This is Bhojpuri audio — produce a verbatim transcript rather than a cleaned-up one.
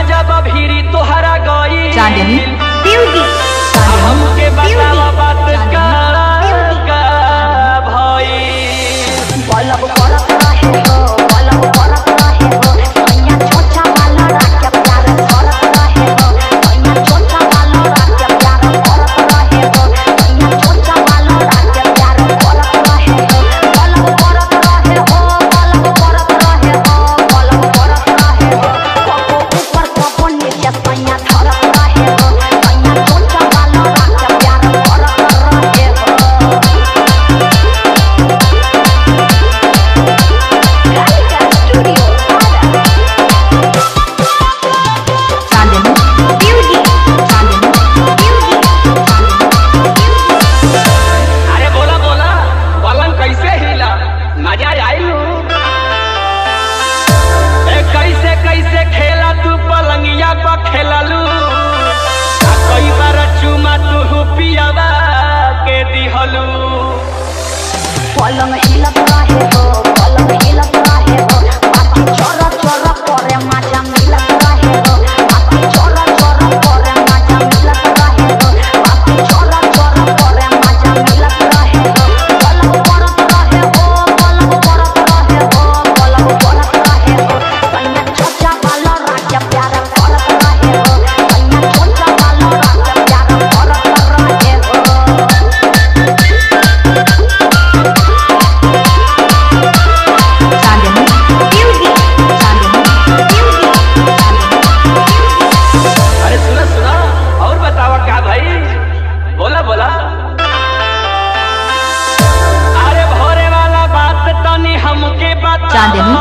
जब भीरी तोहरा गई चांदनी ब्यूटी हमके बतावा बात का का भाई बलब करत रहे हो बलब करत रहे हो सैया छोटा वाला रात के प्यार करत रहे हो सैया छोटा वाला रात के प्यार करत रहे हो सैया छोटा वाला रात के प्यार करत रहे हो बलब करत रहे हो बलब करत रहे हो बलब करत रहे हो कपो ऊपर कपो नीचे सैया धरत रहे हो सैया छोटा वाला रात के प्यार करत रहे हो कैसे कैसे खेला तू पलंगिया पर खेललू कई बार चुमा तू पियावा के दिहलू पलंग हिलत रहे हो पलंग हिलत रहे हो बाकी चोर चोर करे मजा मिलत रहे हो बाकी चोर चोर करे मजा मिलत रहे हो बाकी चोर चोर करे मजा मिलत रहे हो पलंग करत रहे हो पलंग करत रहे हो पलंग करत रहे हो सैया छोटा वाला रात के प्यार करत रहे हो सैया छोटा वाला रात के प्यार करत रहे हो अरे सुना सुना और बतावा क्या भाई बोला बोला अरे भोरे वाला बात तनी हमके बता चांदनी